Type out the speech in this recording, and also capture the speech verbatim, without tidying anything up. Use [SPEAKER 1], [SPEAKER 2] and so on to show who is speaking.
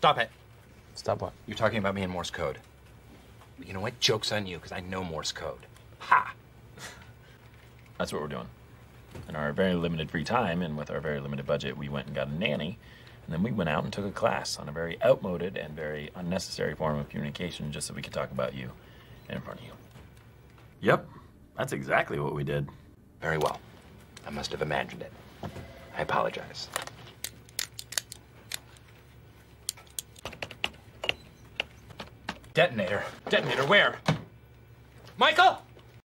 [SPEAKER 1] Stop it.
[SPEAKER 2] Stop what?
[SPEAKER 1] You're talking about me in Morse code. You know what? Joke's on you, because I know Morse code. Ha!
[SPEAKER 2] That's what we're doing. In our very limited free time and with our very limited budget, we went and got a nanny, and then we went out and took a class on a very outmoded and very unnecessary form of communication just so we could talk about you in front of you. Yep, that's exactly what we did.
[SPEAKER 1] Very well. I must have imagined it. I apologize. Detonator. Detonator where? Michael!